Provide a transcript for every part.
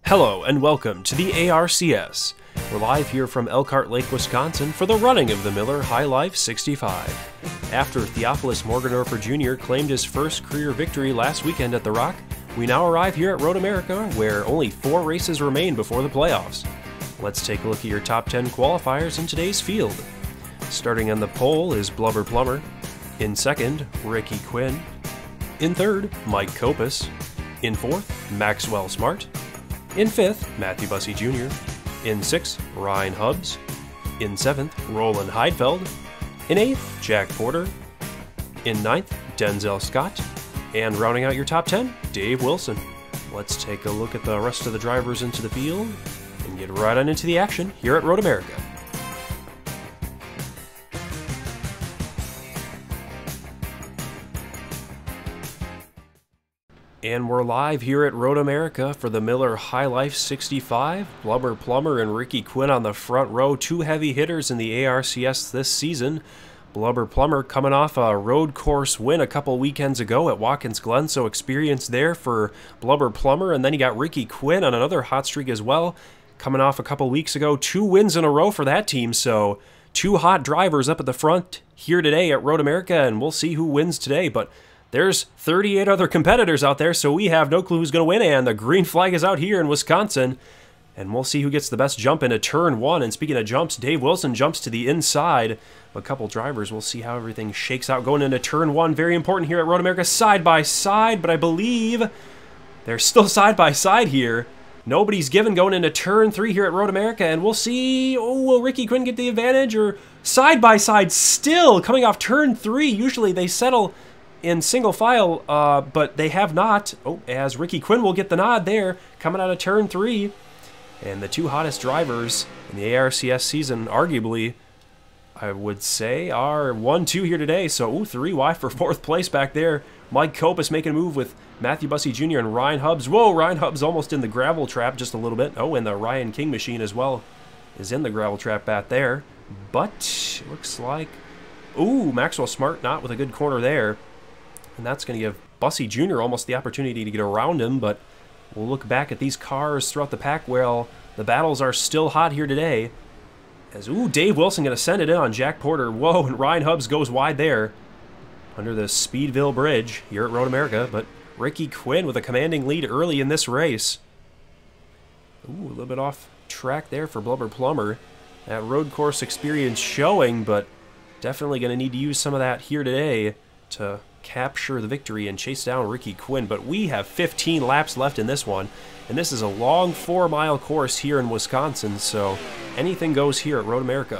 Hello and welcome to the ARCS. We're live here from Elkhart Lake, Wisconsin for the running of the Miller High Life 65. After Theophilus Morgendorfer Jr. claimed his first career victory last weekend at the Rock, we now arrive here at Road America where only 4 races remain before the playoffs. Let's take a look at your top 10 qualifiers in today's field. Starting on the pole is Blubber Plummer. In second, Ricky Quinn. In third, Mike Kopis. In fourth, Maxwell Smart. In fifth, Matthew Bussey Jr. In sixth, Ryan Hubbs. In seventh, Roland Heidfeld. In eighth, Jack Porter. In ninth, Denzel Scott. And rounding out your top 10, Dave Wilson. Let's take a look at the rest of the drivers into the field and get right on into the action here at Road America. And we're live here at Road America for the Miller High Life 65. Blubber Plummer and Ricky Quinn on the front row, 2 heavy hitters in the ARCS this season. Blubber Plummer coming off a road course win a couple weekends ago at Watkins Glen, so experience there for Blubber Plummer. And then you got Ricky Quinn on another hot streak as well, coming off a couple weeks ago. 2 wins in a row for that team, so 2 hot drivers up at the front here today at Road America, and we'll see who wins today. But there's 38 other competitors out there, so we have no clue who's going to win, and the green flag is out here in Wisconsin, and we'll see who gets the best jump into turn 1. And speaking of jumps, Dave Wilson jumps to the inside. A couple drivers, we'll see how everything shakes out going into turn 1. Very important here at Road America, side by side, but I believe they're still side by side here. Nobody's given going into turn 3 here at Road America, and we'll see, will Ricky Quinn get the advantage, or side by side still coming off turn 3. Usually they settle in single file, but they have not. As Ricky Quinn will get the nod there, coming out of turn 3. And the 2 hottest drivers in the ARCS season, arguably, I would say, are 1-2 here today. So, 3 wide for 4th place back there. Mike Kopis making a move with Matthew Bussey Jr. and Ryan Hubbs. Whoa, Ryan Hubbs almost in the gravel trap just a little bit. Oh, and the Ryan King machine as well is in the gravel trap back there. But, looks like, Maxwell Smart not with a good corner there. And that's going to give Bussey Jr. almost the opportunity to get around him, but we'll look back at these cars throughout the pack. Well, the battles are still hot here today. As, Dave Wilson going to send it in on Jack Porter. Whoa, and Ryan Hubbs goes wide there under the Speedville Bridge here at Road America. But Ricky Quinn with a commanding lead early in this race. A little bit off track there for Blubber Plummer. That road course experience showing, but definitely going to need to use some of that here today to capture the victory and chase down Ricky Quinn. But we have 15 laps left in this one, and this is a long 4-mile course here in Wisconsin, so anything goes here at Road America.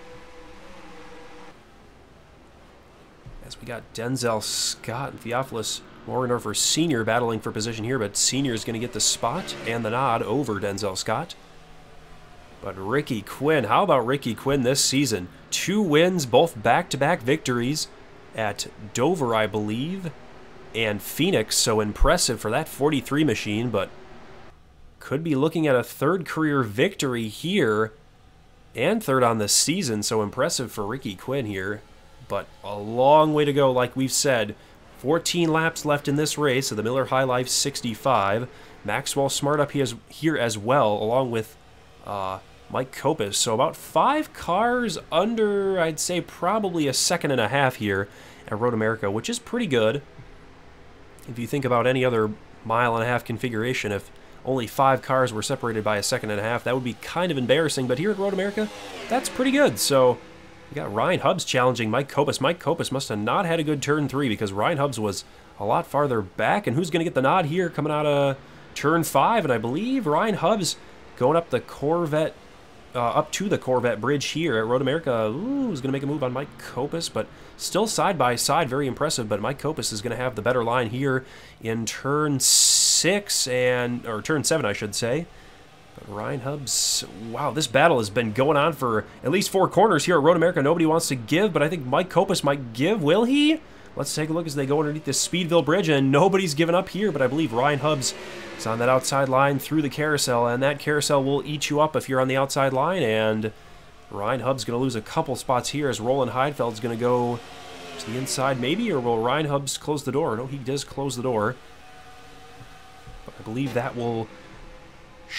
As we got Denzel Scott and Theophilus Morgendorfer Sr. battling for position here, but Sr. is going to get the spot and the nod over Denzel Scott. But Ricky Quinn, how about Ricky Quinn this season? 2 wins, both back-to-back victories at Dover, I believe, and Phoenix, so impressive for that 43 machine, but could be looking at a 3rd career victory here, and 3rd on the season, so impressive for Ricky Quinn here, but a long way to go, like we've said. 14 laps left in this race of the Miller High Life 65. Maxwell Smart up here as well, along with Mike Kopis, so about 5 cars under, I'd say, probably a 2.5 here at Road America, which is pretty good. If you think about any other 1.5 mile configuration, if only 5 cars were separated by a 2.5, that would be kind of embarrassing, but here at Road America, that's pretty good. So we got Ryan Hubbs challenging Mike Kopis. Mike Kopis must have not had a good turn 3 because Ryan Hubbs was a lot farther back, and who's going to get the nod here coming out of turn 5? And I believe Ryan Hubbs going up the Corvette, up to the Corvette Bridge here at Road America. Is going to make a move on Mike Kopis, but still side by side, very impressive. But Mike Kopis is going to have the better line here in turn 6 or turn 7, I should say. But Ryan Hubbs, wow, this battle has been going on for at least 4 corners here at Road America. Nobody wants to give, but I think Mike Kopis might give. Will he? Let's take a look as they go underneath the Speedville Bridge, and nobody's given up here, but I believe Ryan Hubbs is on that outside line through the carousel, and that carousel will eat you up if you're on the outside line, and Ryan Hubbs going to lose a couple spots here as Roland Heidfeld's going to go to the inside maybe, or will Ryan Hubbs close the door? No, he does close the door. But I believe that will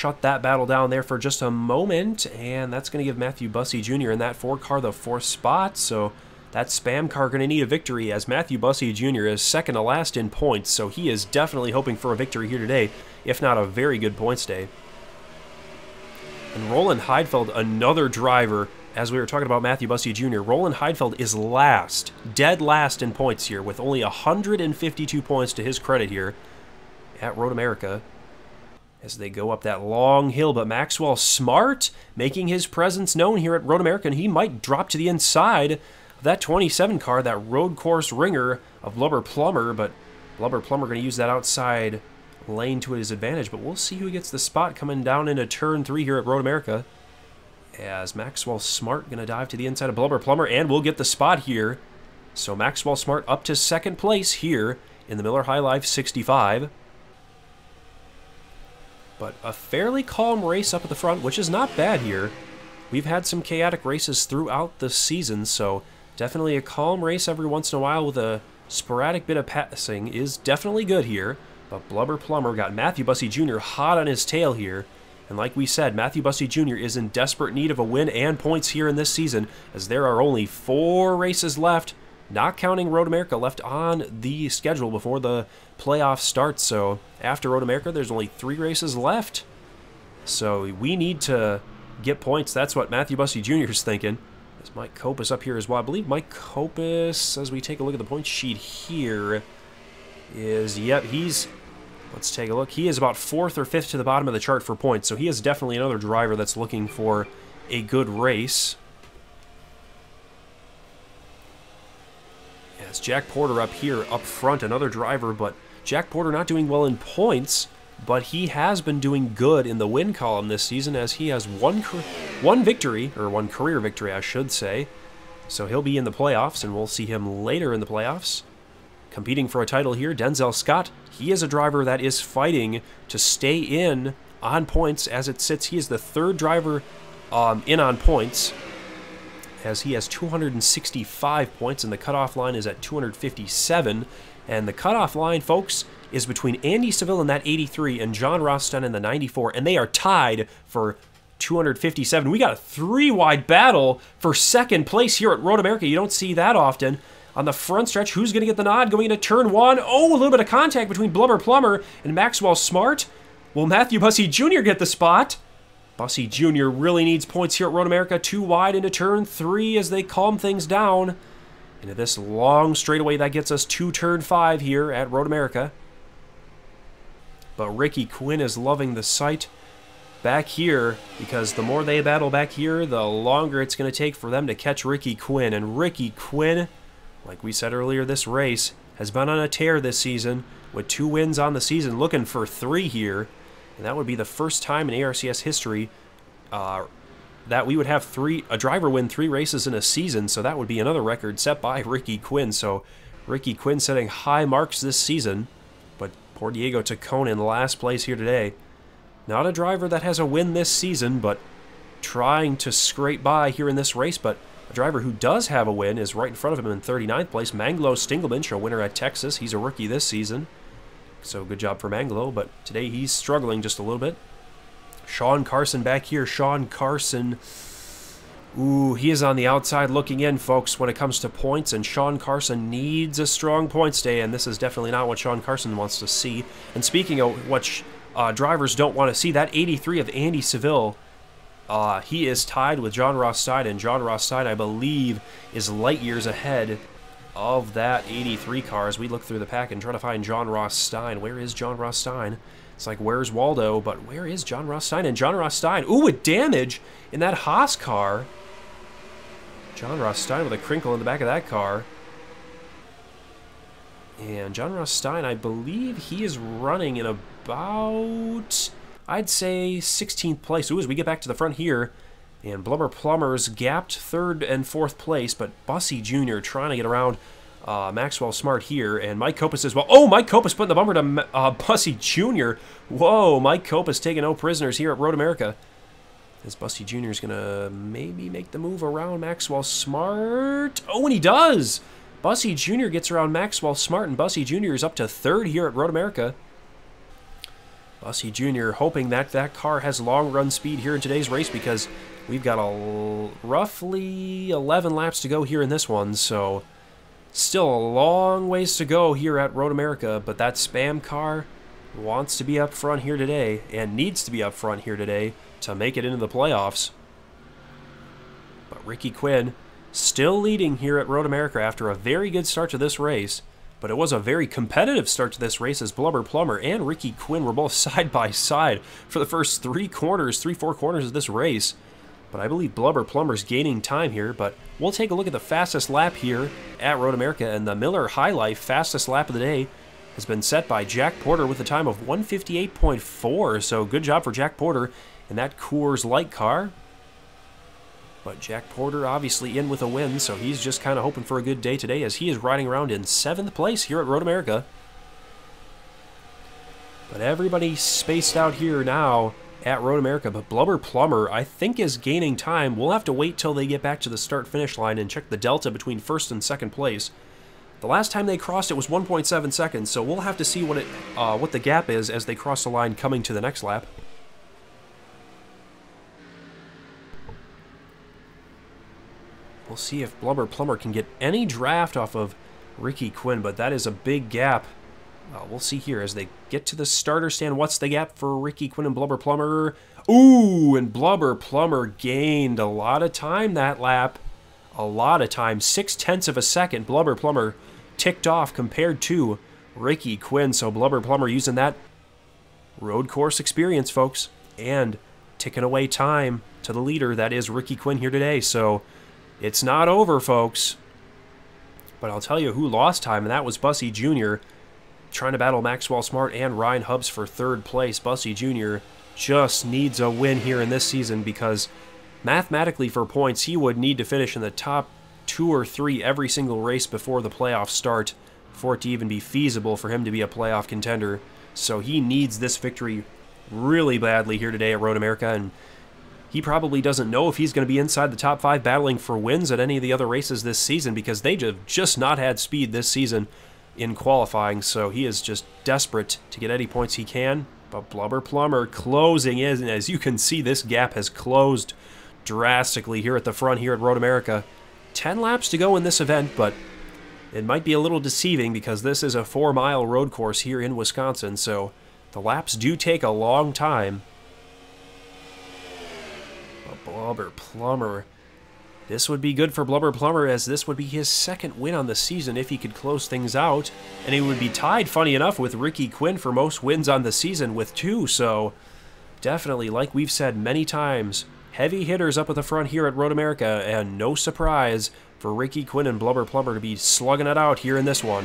shut that battle down there for just a moment, and that's going to give Matthew Bussey Jr. in that 4 car the 4th spot, so that spam car going to need a victory as Matthew Bussey Jr. is second to last in points, so he is definitely hoping for a victory here today, if not a very good points day. And Roland Heidfeld, another driver, as we were talking about Matthew Bussey Jr., Roland Heidfeld is last, dead last in points here, with only 152 points to his credit here at Road America, as they go up that long hill. But Maxwell Smart making his presence known here at Road America, and he might drop to the inside of that 27 car, that road course ringer of Blubber Plummer, but Blubber Plummer going to use that outside lane to his advantage, but we'll see who gets the spot coming down into turn 3 here at Road America, as Maxwell Smart going to dive to the inside of Blubber Plummer, and we'll get the spot here. So Maxwell Smart up to second place here in the Miller High Life 65. But a fairly calm race up at the front, which is not bad here. We've had some chaotic races throughout the season, so definitely a calm race every once in a while with a sporadic bit of passing is definitely good here. But Blubber Plummer got Matthew Bussey Jr. hot on his tail here. And like we said, Matthew Bussey Jr. is in desperate need of a win and points here in this season, as there are only 4 races left, not counting Road America, left on the schedule before the playoff starts. So after Road America, there's only 3 races left. So we need to get points. That's what Matthew Bussey Jr. is thinking. There's Mike Kopus up here as well. I believe Mike Kopus, as we take a look at the point sheet here, is, yep, he's, let's take a look. He is about 4th or 5th to the bottom of the chart for points. So he is definitely another driver that's looking for a good race. Yes, Jack Porter up here, up front, another driver, but Jack Porter not doing well in points, but he has been doing good in the win column this season, as he has one victory, or one career victory, I should say. So he'll be in the playoffs, and we'll see him later in the playoffs. Competing for a title here, Denzel Scott. He is a driver that is fighting to stay in on points as it sits. He is the 3rd driver in on points, as he has 265 points, and the cutoff line is at 257. And the cutoff line, folks, is between Andy Seville in that 83 and John Rothstein in the 94, and they are tied for 257. We got a 3-wide battle for second place here at Road America. You don't see that often. On the front stretch, who's going to get the nod going into turn 1? Oh, a little bit of contact between Blubber Plummer and Maxwell Smart. Will Matthew Bussey Jr. get the spot? Bussey Jr. really needs points here at Road America. 2 wide into turn 3 as they calm things down. Into this long straightaway, that gets us to turn 5 here at Road America. But Ricky Quinn is loving the sight back here, because the more they battle back here, the longer it's going to take for them to catch Ricky Quinn. And Ricky Quinn, like we said earlier, this race has been on a tear this season, with 2 wins on the season, looking for 3 here. And that would be the first time in ARCS history that we would have a driver win 3 races in a season, so that would be another record set by Ricky Quinn. So Ricky Quinn setting high marks this season, but poor Diego Tacone in last place here today. Not a driver that has a win this season, but trying to scrape by here in this race. But a driver who does have a win is right in front of him in 39th place, Manglo Stingelbench, a winner at Texas. He's a rookie this season, so good job for Manglo, but today he's struggling just a little bit. Sean Carson back here. Sean Carson, ooh, he is on the outside looking in, folks, when it comes to points, and Sean Carson needs a strong points day, and this is definitely not what Sean Carson wants to see. And speaking of what drivers don't want to see, that 83 of Andy Seville, he is tied with John Rothstein, and John Rothstein, I believe, is light years ahead of that 83 car as we look through the pack and try to find John Rothstein. Where is John Rothstein? It's like, where's Waldo? But where is John Rothstein? And John Rothstein, ooh, with damage in that Haas car. John Rothstein with a crinkle in the back of that car. And John Rothstein, I believe he is running in about, I'd say, 16th place. Ooh, as we get back to the front here, and Blubber Plummer's gapped 3rd and 4th place, but Bussey Jr. trying to get around Maxwell Smart here, and Mike Kopus as well. Oh, Mike Kopus putting the bumper to Bussey Jr. Whoa, Mike Kopus taking no prisoners here at Road America. As Bussey Jr. is going to maybe make the move around Maxwell Smart. Oh, and he does! Bussey Jr. gets around Maxwell Smart, and Bussey Jr. is up to 3rd here at Road America. Bussy Jr. hoping that that car has long run speed here in today's race, because we've got roughly 11 laps to go here in this one, so still a long ways to go here at Road America, but that Spam car wants to be up front here today and needs to be up front here today to make it into the playoffs. But Ricky Quinn still leading here at Road America after a very good start to this race. But it was a very competitive start to this race, as Blubber Plumber and Ricky Quinn were both side by side for the first 4 corners of this race. But I believe Blubber Plumber's gaining time here, but we'll take a look at the fastest lap here at Road America, and the Miller High Life fastest lap of the day has been set by Jack Porter with a time of 1:58.4, so good job for Jack Porter in that Coors Light car. But Jack Porter obviously in with a win, so he's just kind of hoping for a good day today, as he is riding around in 7th place here at Road America. But everybody spaced out here now at Road America, but Blubber Plumber, I think, is gaining time. We'll have to wait till they get back to the start-finish line and check the delta between 1st and 2nd place. The last time they crossed it was 1.7 seconds, so we'll have to see what the gap is as they cross the line coming to the next lap. We'll see if Blubber Plumber can get any draft off of Ricky Quinn, but that is a big gap. We'll see here as they get to the starter stand. What's the gap for Ricky Quinn and Blubber Plumber? Ooh, and Blubber Plumber gained a lot of time that lap. A lot of time. 0.6 of a second. Blubber Plumber ticked off compared to Ricky Quinn. So Blubber Plumber using that road course experience, folks, and ticking away time to the leader. That is Ricky Quinn here today. So it's not over, folks. But I'll tell you who lost time, and that was Bussy Jr. trying to battle Maxwell Smart and Ryan Hubbs for 3rd place. Bussy Jr. just needs a win here in this season, because mathematically for points, he would need to finish in the top 2 or 3 every single race before the playoffs start for it to even be feasible for him to be a playoff contender. So he needs this victory really badly here today at Road America, and he probably doesn't know if he's going to be inside the top 5 battling for wins at any of the other races this season, because they have just not had speed this season in qualifying, so he is just desperate to get any points he can. But Blubber Plumber closing in, and as you can see, this gap has closed drastically here at the front here at Road America. 10 laps to go in this event, but it might be a little deceiving because this is a 4-mile road course here in Wisconsin, so the laps do take a long time. But Blubber Plumber, this would be good for Blubber Plumber, as this would be his 2nd win on the season if he could close things out. And he would be tied, funny enough, with Ricky Quinn for most wins on the season with 2. So definitely, like we've said many times, heavy hitters up at the front here at Road America, and no surprise for Ricky Quinn and Blubber Plumber to be slugging it out here in this one.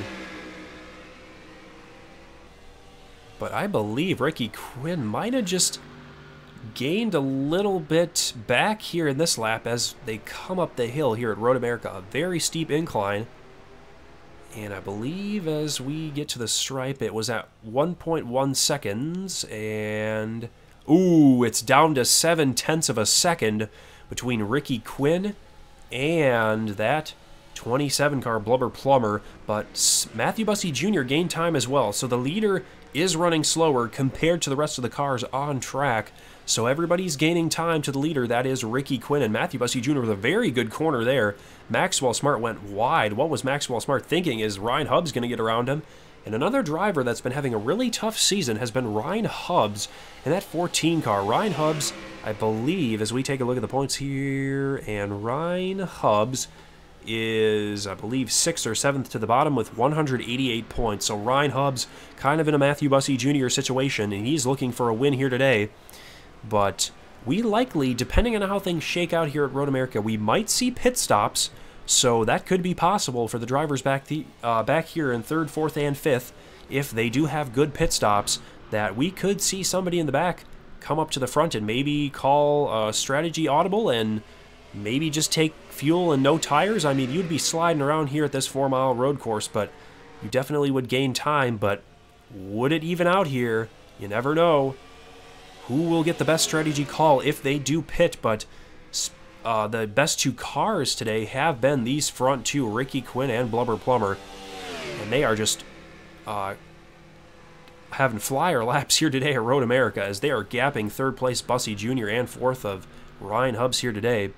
But I believe Ricky Quinn might have just gained a little bit back here in this lap as they come up the hill here at Road America. A very steep incline. And I believe as we get to the stripe, it was at 1.1 seconds. And ooh, it's down to 0.7 of a second between Ricky Quinn and that 27 car Blubber Plumber. But Matthew Bussy Jr. gained time as well. So the leader is running slower compared to the rest of the cars on track. So everybody's gaining time to the leader. That is Ricky Quinn, and Matthew Bussy Jr. with a very good corner there. Maxwell Smart went wide. What was Maxwell Smart thinking? Is Ryan Hubbs going to get around him? And another driver that's been having a really tough season has been Ryan Hubbs in that 14 car. Ryan Hubbs, I believe, as we take a look at the points here, and Ryan Hubbs is, I believe, 6th or 7th to the bottom with 188 points. So Ryan Hubbs kind of in a Matthew Bussy Jr. situation, and he's looking for a win here today. But we likely, depending on how things shake out here at Road America, we might see pit stops, so that could be possible for the drivers back here in 3rd, 4th, and 5th. If they do have good pit stops, that we could see somebody in the back come up to the front and maybe call a strategy audible and maybe just take fuel and no tires. I mean, you'd be sliding around here at this 4-mile road course, but you definitely would gain time. But would it even out here? You never know. Who will get the best strategy call if they do pit? But the best 2 cars today have been these front 2, Ricky Quinn and Blubber Plumber. And they are just having flyer laps here today at Road America as they are gapping third place Bussy Jr. and fourth of Ryan Hubbs here today.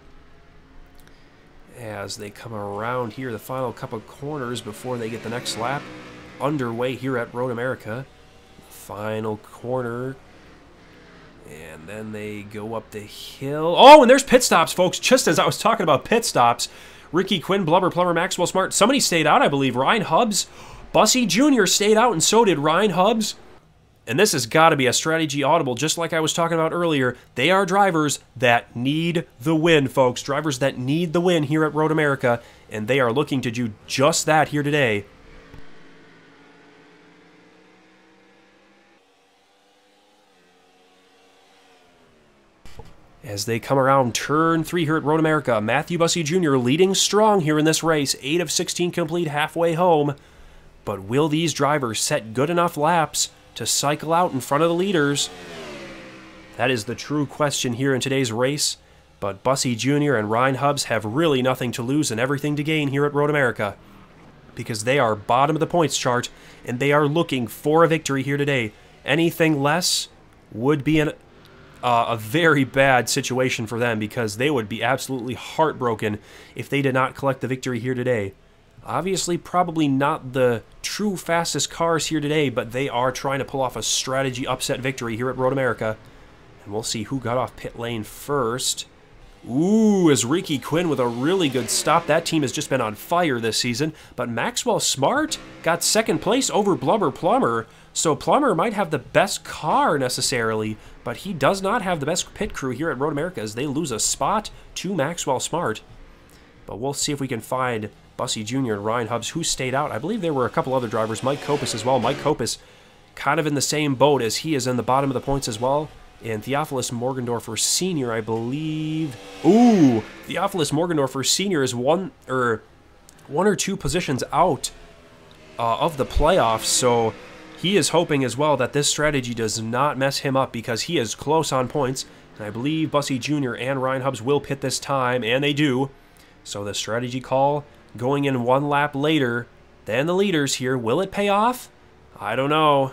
As they come around here, the final couple corners before they get the next lap underway here at Road America. Final corner. And then they go up the hill. Oh, and there's pit stops, folks. Just as I was talking about pit stops. Ricky Quinn, Blubber Plumber, Maxwell Smart. Somebody stayed out, I believe. Ryan Hubbs. Bussy Jr. stayed out, and so did Ryan Hubbs. And this has got to be a strategy audible, just like I was talking about earlier. They are drivers that need the win, folks. Drivers that need the win here at Road America, and they are looking to do just that here today. As they come around turn 3 here at Road America, Matthew Bussy Jr. leading strong here in this race, 8 of 16 complete, halfway home. But will these drivers set good enough laps to cycle out in front of the leaders? That is the true question here in today's race. But Bussy Jr. and Ryan Hubbs have really nothing to lose and everything to gain here at Road America, because they are bottom of the points chart and they are looking for a victory here today. Anything less would be a very bad situation for them, because they would be absolutely heartbroken if they did not collect the victory here today. Obviously, probably not the true fastest cars here today, but they are trying to pull off a strategy upset victory here at Road America. And we'll see who got off pit lane first. Ooh, is Ricky Quinn with a really good stop. That team has just been on fire this season. But Maxwell Smart got second place over Blubber Plumber. So Plumber might have the best car necessarily, but he does not have the best pit crew here at Road America as they lose a spot to Maxwell Smart. But we'll see if we can find Bussy Jr. and Ryan Hubbs, who stayed out. I believe there were a couple other drivers, Mike Kopis as well. Mike Kopis kind of in the same boat as he is in the bottom of the points as well. And Theophilus Morgendorfer Sr., I believe. Ooh, Theophilus Morgendorfer Sr. is one or two positions out of the playoffs, so he is hoping as well that this strategy does not mess him up, because he is close on points. And I believe Bussy Jr. and Ryan Hubbs will pit this time, and they do. So the strategy call going in one lap later than the leaders here, will it pay off? I don't know.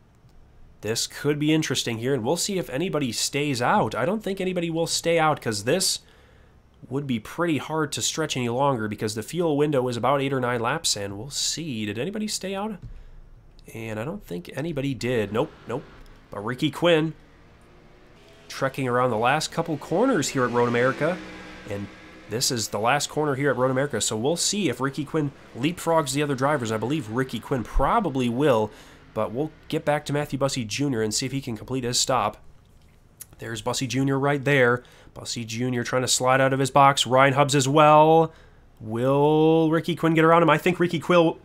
This could be interesting here, and we'll see if anybody stays out. I don't think anybody will stay out, because this would be pretty hard to stretch any longer, because the fuel window is about 8 or 9 laps, and we'll see. Did anybody stay out? And I don't think anybody did. Nope, nope. But Ricky Quinn trekking around the last couple corners here at Road America, and this is the last corner here at Road America, so we'll see if Ricky Quinn leapfrogs the other drivers. I believe Ricky Quinn probably will, but we'll get back to Matthew Bussy Jr. and see if he can complete his stop. There's Bussy Jr. right there. Bussy Jr. trying to slide out of his box. Ryan Hubbs as well. Will Ricky Quinn get around him? I think Ricky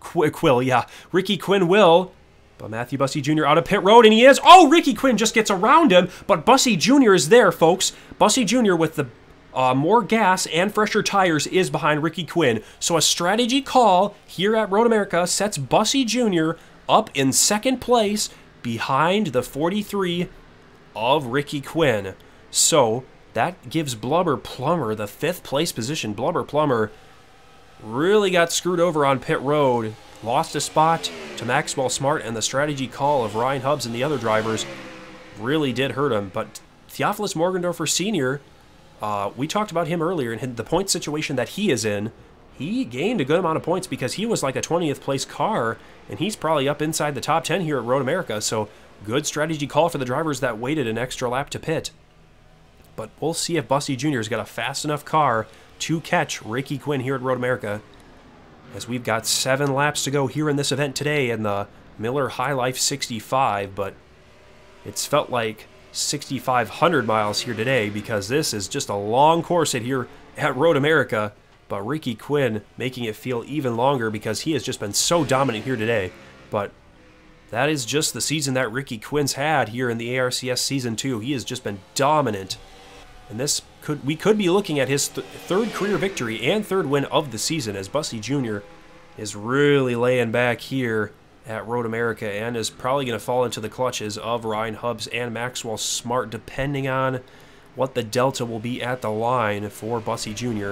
Quinn will. But Matthew Bussy Jr. out of pit road, and he is. Oh, Ricky Quinn just gets around him, but Bussy Jr. is there, folks. Bussy Jr. with the more gas and fresher tires is behind Ricky Quinn. So a strategy call here at Road America sets Bussy Jr. up in second place behind the 43 of Ricky Quinn. So that gives Blubber Plumber the 5th place position. Blubber Plumber really got screwed over on pit road. Lost a spot to Maxwell Smart, and the strategy call of Ryan Hubbs and the other drivers really did hurt him. But Theophilus Morgendorfer Sr., we talked about him earlier, and the point situation that he is in, he gained a good amount of points because he was like a 20th place car, and he's probably up inside the top 10 here at Road America. So good strategy call for the drivers that waited an extra lap to pit. But we'll see if Bussy Jr.'s got a fast enough car to catch Ricky Quinn here at Road America, as we've got 7 laps to go here in this event today in the Miller High Life 65, but it's felt like 6,500 miles here today, because this is just a long course here at Road America. But Ricky Quinn making it feel even longer because he has just been so dominant here today. But that is just the season that Ricky Quinn's had here in the ARCS Season 2. He has just been dominant. And we could be looking at his third career victory and third win of the season, as Bussy Jr. is really laying back here at Road America and is probably going to fall into the clutches of Ryan Hubbs and Maxwell Smart, depending on what the delta will be at the line for Bussy Jr.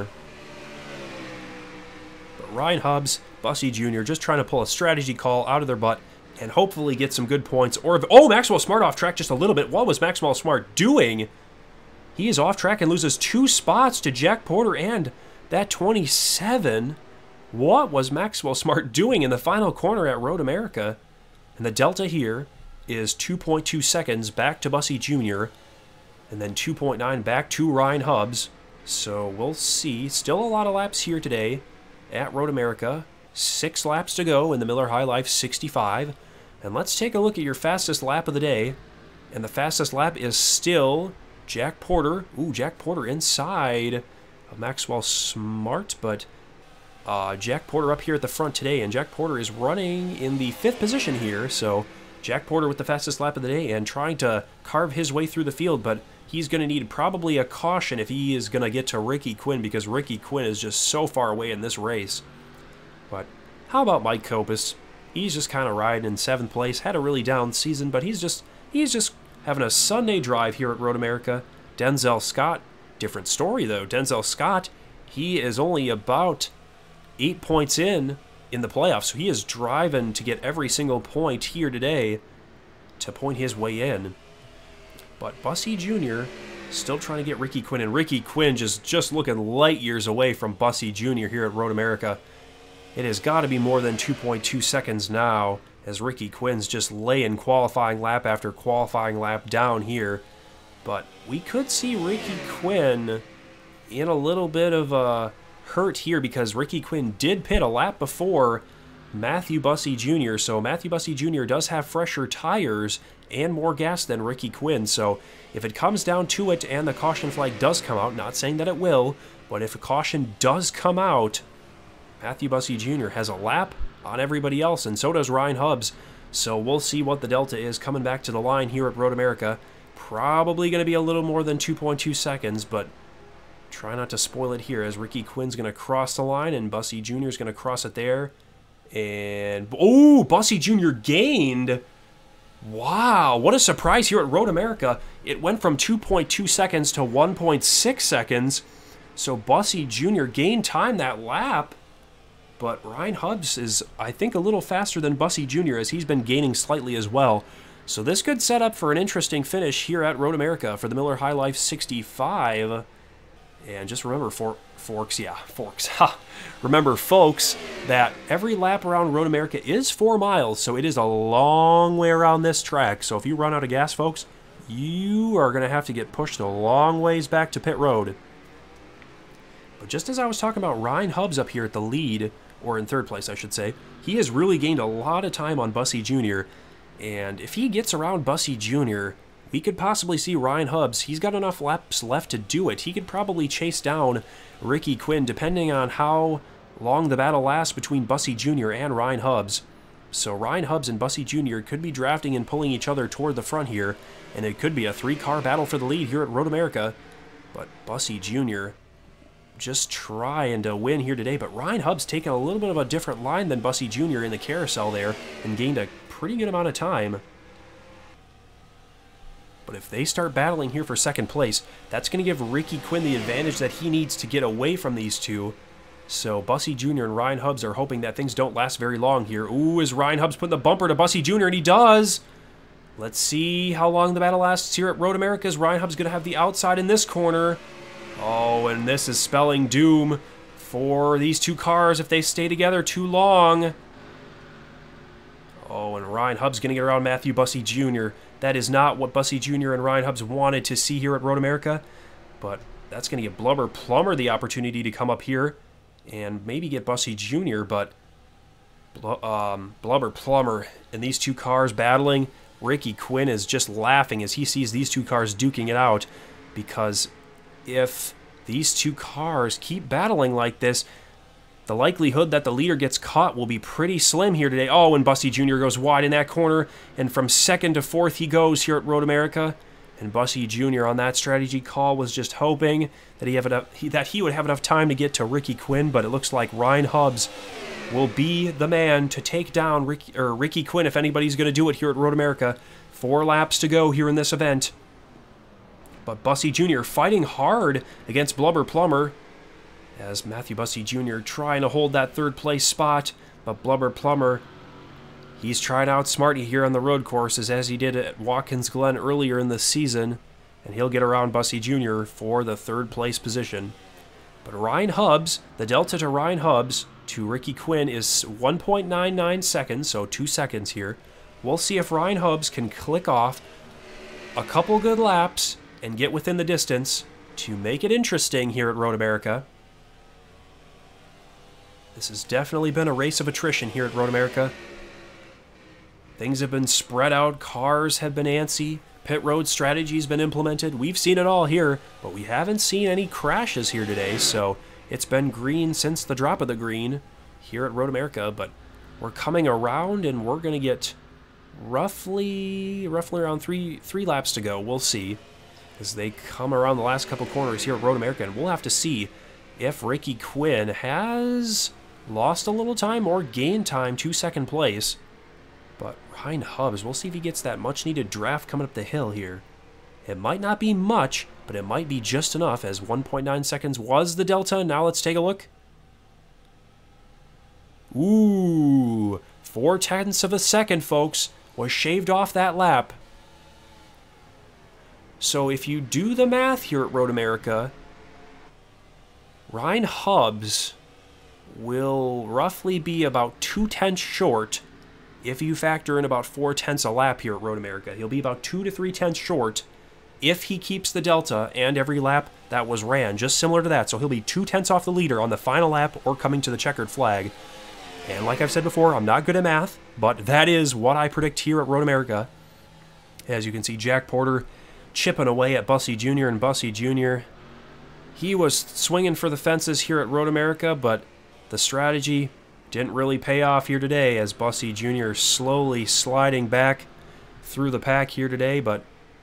But Ryan Hubbs, Bussy Jr. just trying to pull a strategy call out of their butt and hopefully get some good points. Or, oh, Maxwell Smart off track just a little bit. What was Maxwell Smart doing? He is off track and loses 2 spots to Jack Porter and that 27. What was Maxwell Smart doing in the final corner at Road America? And the delta here is 2.2 seconds back to Bussy Jr. and then 2.9 back to Ryan Hubbs. So we'll see. Still a lot of laps here today at Road America. 6 laps to go in the Miller High Life 65. And let's take a look at your fastest lap of the day. And the fastest lap is still Jack Porter. Ooh, Jack Porter inside of Maxwell Smart, but Jack Porter up here at the front today, and Jack Porter is running in the 5th position here, so Jack Porter with the fastest lap of the day and trying to carve his way through the field, but he's going to need probably a caution if he is going to get to Ricky Quinn, because Ricky Quinn is just so far away in this race. But how about Mike Kopis? He's just kind of riding in 7th place, had a really down season, but he's just having a Sunday drive here at Road America. Denzel Scott, different story though. Denzel Scott, he is only about 8 points in the playoffs, so he is driving to get every single point here today to point his way in. But Bussy Jr. still trying to get Ricky Quinn, and Ricky Quinn just looking light years away from Bussy Jr. here at Road America. It has got to be more than 2.2 seconds now, as Ricky Quinn's just laying qualifying lap after qualifying lap down here. But we could see Ricky Quinn in a little bit of a hurt here, because Ricky Quinn did pit a lap before Matthew Bussy Jr., so Matthew Bussy Jr. does have fresher tires and more gas than Ricky Quinn, so if it comes down to it and the caution flag does come out, not saying that it will, but if a caution does come out, Matthew Bussy Jr. has a lap on everybody else, and so does Ryan Hubbs, so we'll see what the delta is coming back to the line here at Road America. Probably going to be a little more than 2.2 seconds, but try not to spoil it here, as Ricky Quinn's going to cross the line and Bussy Jr. is going to cross it there. And, oh, Bussy Jr. gained. Wow, what a surprise here at Road America. It went from 2.2 seconds to 1.6 seconds. So Bussy Jr. gained time that lap. But Ryan Hubbs is, I think, a little faster than Bussy Jr., as he's been gaining slightly as well. So this could set up for an interesting finish here at Road America for the Miller High Life 65. And just remember, Forks. Remember, folks, that every lap around Road America is 4 miles, so it is a long way around this track. So if you run out of gas, folks, you are going to have to get pushed a long ways back to pit road. But just as I was talking about Ryan Hubbs up here at the lead, or in 3rd place, I should say, he has really gained a lot of time on Bussy Jr., and if he gets around Bussy Jr., we could possibly see Ryan Hubbs. He's got enough laps left to do it. He could probably chase down Ricky Quinn, depending on how long the battle lasts between Bussy Jr. and Ryan Hubbs. So Ryan Hubbs and Bussy Jr. could be drafting and pulling each other toward the front here, and it could be a 3-car battle for the lead here at Road America. But Bussy Jr. just trying to win here today, but Ryan Hubbs taking a little bit of a different line than Bussy Jr. in the carousel there, and gained a pretty good amount of time. But if they start battling here for 2nd place, that's going to give Ricky Quinn the advantage that he needs to get away from these two. So Bussy Jr. and Ryan Hubbs are hoping that things don't last very long here. Ooh, is Ryan Hubbs putting the bumper to Bussy Jr., and he does! Let's see how long the battle lasts here at Road America. Is Ryan Hubbs going to have the outside in this corner? Oh, and this is spelling doom for these two cars if they stay together too long. Oh, and Ryan Hubbs going to get around Matthew Bussy Jr. That is not what Bussy Jr. and Ryan Hubbs wanted to see here at Road America, but that's going to give Blubber Plummer the opportunity to come up here and maybe get Bussy Jr., but Blubber Plummer and these two cars battling, Ricky Quinn is just laughing as he sees these two cars duking it out, because if these two cars keep battling like this, the likelihood that the leader gets caught will be pretty slim here today. Oh, and Bussy Jr. goes wide in that corner, and from 2nd to 4th he goes here at Road America. And Bussy Jr. on that strategy call was just hoping that he would have enough time to get to Ricky Quinn, but it looks like Ryan Hubbs will be the man to take down Ricky Quinn if anybody's going to do it here at Road America. 4 laps to go here in this event. But Bussy Jr. fighting hard against Blubber Plummer, as Matthew Bussy Jr. trying to hold that 3rd place spot, but Blubber Plummer He's trying to outsmart you here on the road courses as he did at Watkins Glen earlier in the season, and he'll get around Bussey Jr. for the third place position. But Ryan Hubbs, the delta to Ryan Hubbs to Ricky Quinn is 1.99 seconds, so 2 seconds here. We'll see if Ryan Hubbs can click off a couple good laps and get within the distance to make it interesting here at Road America. This has definitely been a race of attrition here at Road America. Things have been spread out, cars have been antsy, pit road strategy's been implemented. We've seen it all here, but we haven't seen any crashes here today, so it's been green since the drop of the green here at Road America, but we're coming around and we're going to get roughly around three laps to go. We'll see as they come around the last couple corners here at Road America, and we'll have to see if Ricky Quinn has lost a little time or gained time to second place. But Ryan Hubbs, we'll see if he gets that much-needed draft coming up the hill here. It might not be much, but it might be just enough, as 1.9 seconds was the delta. Now let's take a look. Ooh, 0.4 of a second, folks, was shaved off that lap. So if you do the math here at Road America, Ryan Hubbs will roughly be about 0.2 short if you factor in about 0.4 a lap here at Road America. He'll be about 2 to 3 short if he keeps the delta and every lap that was ran, just similar to that. So he'll be 0.2 off the leader on the final lap or coming to the checkered flag. And like I've said before, I'm not good at math, but that is what I predict here at Road America. As you can see, Jack Porter chipping away at Bussey Jr., and Bussey Jr., he was swinging for the fences here at Road America, but the strategy didn't really pay off here today as Bussey Jr. slowly sliding back through the pack here today. But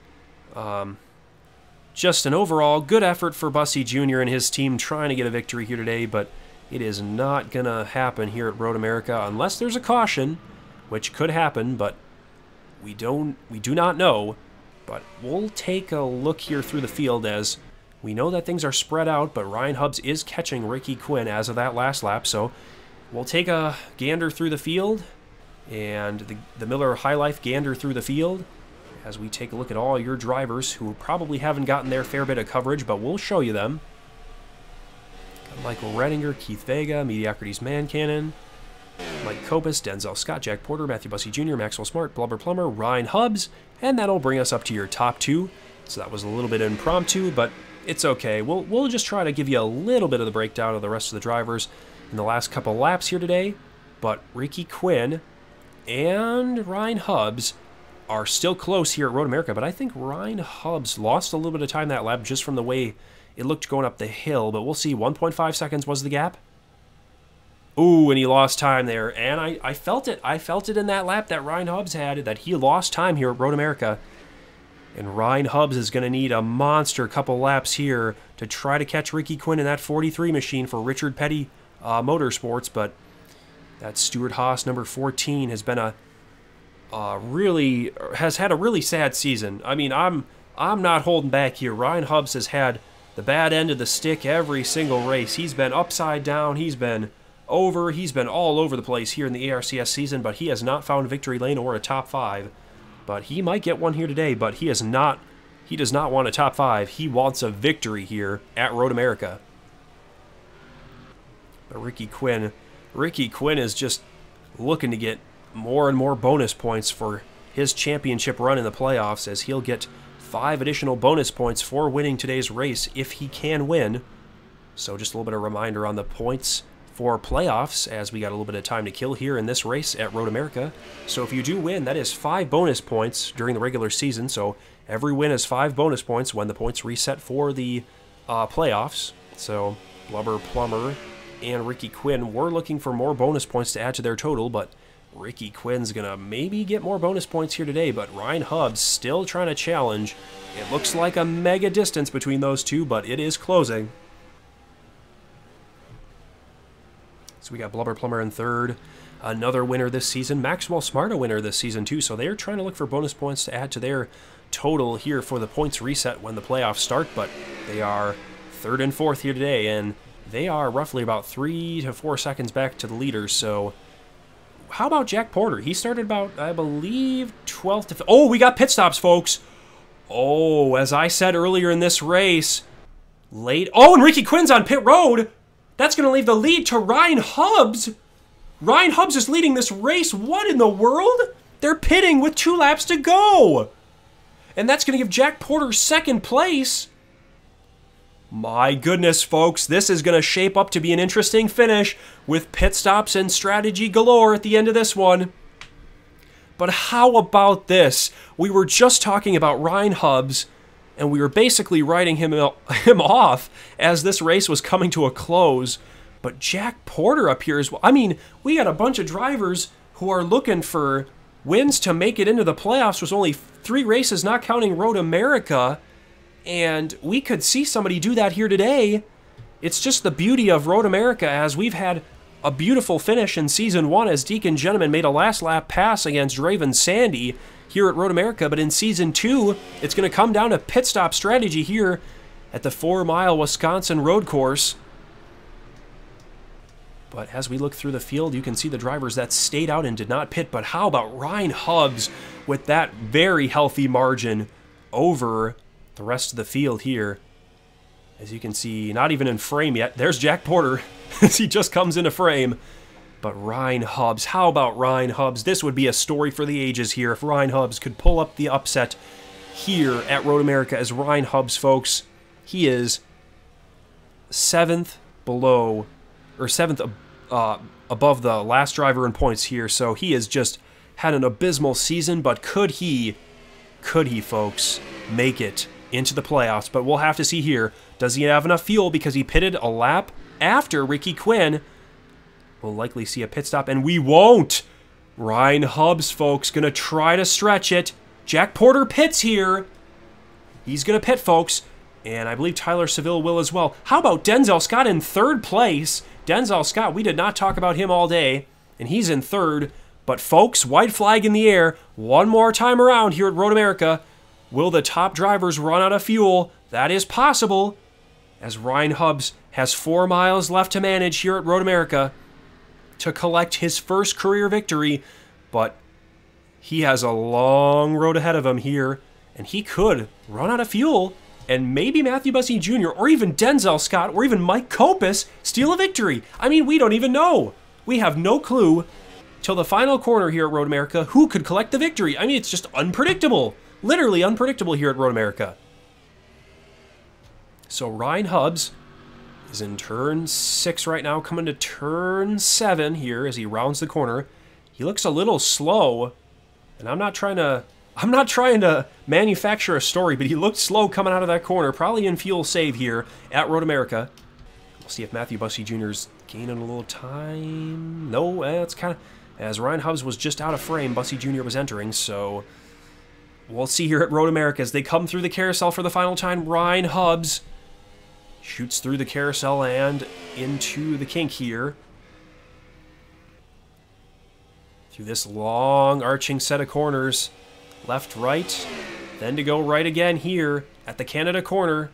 just an overall good effort for Bussey Jr. and his team trying to get a victory here today, but it is not going to happen here at Road America unless there's a caution, which could happen, but we do not know. But we'll take a look here through the field as we know that things are spread out, but Ryan Hubbs is catching Ricky Quinn as of that last lap. So we'll take a gander through the field, and the Miller High Life gander through the field as we take a look at all your drivers who probably haven't gotten their fair bit of coverage, but we'll show you them. Got Michael Redinger, Keith Vega, Mediocrity's Man Cannon, Mike Copus, Denzel Scott, Jack Porter, Matthew Bussey Jr., Maxwell Smart, Blubber Plumber, Ryan Hubbs, and that'll bring us up to your top 2. So that was a little bit impromptu, but it's okay. We'll just try to give you a little bit of the breakdown of the rest of the drivers in the last couple laps here today. But Ricky Quinn and Ryan Hubbs are still close here at Road America, but I think Ryan Hubbs lost a little bit of time that lap just from the way it looked going up the hill, but we'll see. 1.5 seconds was the gap. Ooh, and he lost time there, and I felt it. I felt it in that lap that Ryan Hubbs had, that he lost time here at Road America. And Ryan Hubbs is going to need a monster couple laps here to try to catch Ricky Quinn in that 43 machine for Richard Petty Motorsports, but that Stuart Haas number 14 has been has had a really sad season. I mean, I'm not holding back here. Ryan Hubbs has had the bad end of the stick every single race. He's been upside down. He's been all over the place here in the ARCS season, but he has not found victory lane or a top 5. But he might get one here today, but he does not want a top 5. He wants a victory here at Road America. But Ricky Quinn is just looking to get more and more bonus points for his championship run in the playoffs, as he'll get 5 additional bonus points for winning today's race if he can win. So just a little bit of a reminder on the points for playoffs, as we got a little bit of time to kill here in this race at Road America. So if you do win, that is 5 bonus points during the regular season. So every win is 5 bonus points when the points reset for the playoffs. So Blubber Plumber and Ricky Quinn were looking for more bonus points to add to their total, but Ricky Quinn's gonna maybe get more bonus points here today, but Ryan Hubbs still trying to challenge. It looks like a mega distance between those two, but it is closing. So we got Blubber Plumber in third, another winner this season. Maxwell Smart a winner this season too, so they're trying to look for bonus points to add to their total here for the points reset when the playoffs start, but they are third and fourth here today, and they are roughly about 3 to 4 seconds back to the leaders. So how about Jack Porter? He started about, I believe, 12th. Oh, we got pit stops, folks. Oh, as I said earlier in this race, late. Oh, and Ricky Quinn's on pit road. That's going to leave the lead to Ryan Hubbs. Ryan Hubbs is leading this race. What in the world? They're pitting with 2 laps to go. And that's going to give Jack Porter second place. My goodness, folks, this is going to shape up to be an interesting finish with pit stops and strategy galore at the end of this one. But how about this? We were just talking about Ryan Hubbs, and we were basically writing him off as this race was coming to a close. But Jack Porter up here as well. I mean, we got a bunch of drivers who are looking for wins to make it into the playoffs. With only 3 races, not counting Road America. And we could see somebody do that here today. It's just the beauty of Road America, as we've had a beautiful finish in Season 1 as Deacon Gentleman made a last lap pass against Draven Sandy here at Road America. But in Season 2, it's going to come down to pit stop strategy here at the 4-mile Wisconsin road course. But as we look through the field, you can see the drivers that stayed out and did not pit. But how about Ryan Hubbs with that very healthy margin over the rest of the field here? As you can see, not even in frame yet. There's Jack Porter as he just comes into frame. But Ryan Hubbs, how about Ryan Hubbs? This would be a story for the ages here if Ryan Hubbs could pull up the upset here at Road America. As Ryan Hubbs, folks, he is 7th below, or 7th above the last driver in points here. So he has just had an abysmal season, but could he, folks, make it into the playoffs? But we'll have to see here. Does he have enough fuel? Because he pitted a lap after Ricky Quinn. We'll likely see a pit stop, and we won't. Ryan Hubbs, folks, going to try to stretch it. Jack Porter pits here. He's going to pit, folks, and I believe Tyler Seville will as well. How about Denzel Scott in 3rd place? Denzel Scott, we did not talk about him all day, and he's in 3rd. But, folks, white flag in the air. One more time around here at Road America. Will the top drivers run out of fuel? That is possible, as Ryan Hubbs has 4 miles left to manage here at Road America to collect his first career victory. But he has a long road ahead of him here, and he could run out of fuel, and maybe Matthew Bussey Jr. or even Denzel Scott or even Mike Kopis steal a victory. I mean, we don't even know. We have no clue till the final corner here at Road America who could collect the victory. I mean, it's just unpredictable. Literally unpredictable here at Road America. So Ryan Hubbs is in turn 6 right now, coming to turn 7 here as he rounds the corner. He looks a little slow, and I'm not trying to manufacture a story, but he looked slow coming out of that corner, probably in fuel save here at Road America. We'll see if Matthew Bussey Jr.'s gaining a little time. No, it's kind of, as Ryan Hubbs was just out of frame, Bussey Jr. was entering, so we'll see here at Road America as they come through the carousel for the final time. Ryan Hubbs shoots through the carousel and into the kink here. Through this long arching set of corners. Left, right, then to go right again here at the Canada corner.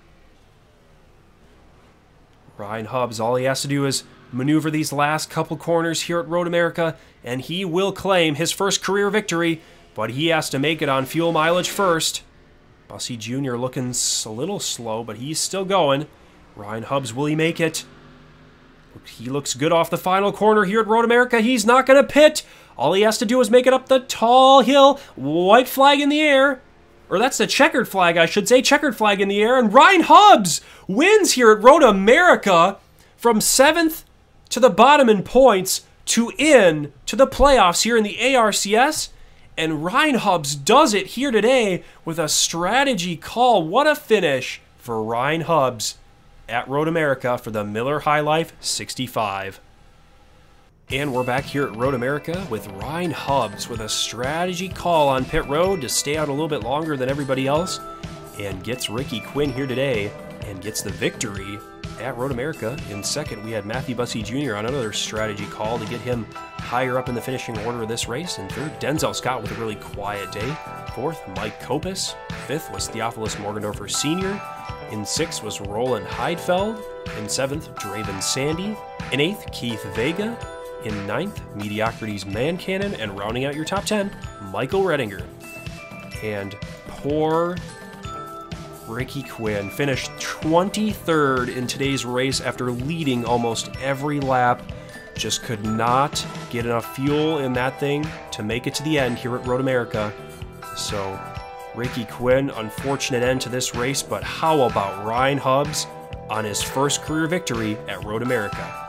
Ryan Hubbs, all he has to do is maneuver these last couple corners here at Road America, and he will claim his first career victory, but he has to make it on fuel mileage first. Bussey Jr. looking a little slow, but he's still going. Ryan Hubbs, will he make it? He looks good off the final corner here at Road America. He's not going to pit. All he has to do is make it up the tall hill. White flag in the air. Or that's the checkered flag, I should say. Checkered flag in the air. And Ryan Hubbs wins here at Road America from 7th to the bottom in points to in to the playoffs here in the ARCS. And Ryan Hubbs does it here today with a strategy call. What a finish for Ryan Hubbs at Road America for the Miller High Life 65. And we're back here at Road America with Ryan Hubbs with a strategy call on pit road to stay out a little bit longer than everybody else, and gets Ricky Quinn here today and gets the victory at Road America. In second, we had Matthew Bussey Jr. on another strategy call to get him higher up in the finishing order of this race. And third, Denzel Scott with a really quiet day. Fourth, Mike Kopis. Fifth was Theophilus Morgendorfer Sr. In sixth was Roland Heidfeld. In seventh, Draven Sandy. In eighth, Keith Vega. In 9th, Mediocrity's Man Cannon, and rounding out your top 10, Michael Redinger. And poor Ricky Quinn finished 23rd in today's race after leading almost every lap. Just could not get enough fuel in that thing to make it to the end here at Road America. So, Ricky Quinn, unfortunate end to this race, but how about Ryan Hubbs on his first career victory at Road America?